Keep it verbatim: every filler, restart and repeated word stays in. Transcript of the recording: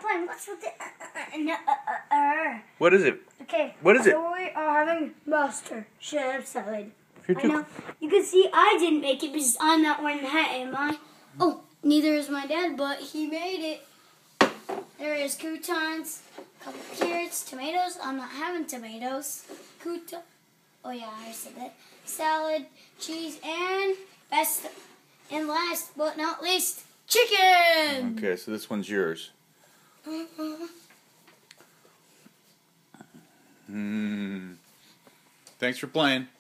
playing. What's with the uh, uh, uh, uh, uh. What is it? Okay. What is it? So we are having Master Chef salad. You're I too know. You can see I didn't make it because I'm not wearing the hat, am I? Oh, neither is my dad, but he made it. There is croutons, a couple carrots, tomatoes. I'm not having tomatoes. Crouton. Oh yeah, I said that. Salad, cheese, and best and last but not least, chicken. Okay, so this one's yours. Mm-hmm. Hmm. Thanks for playing.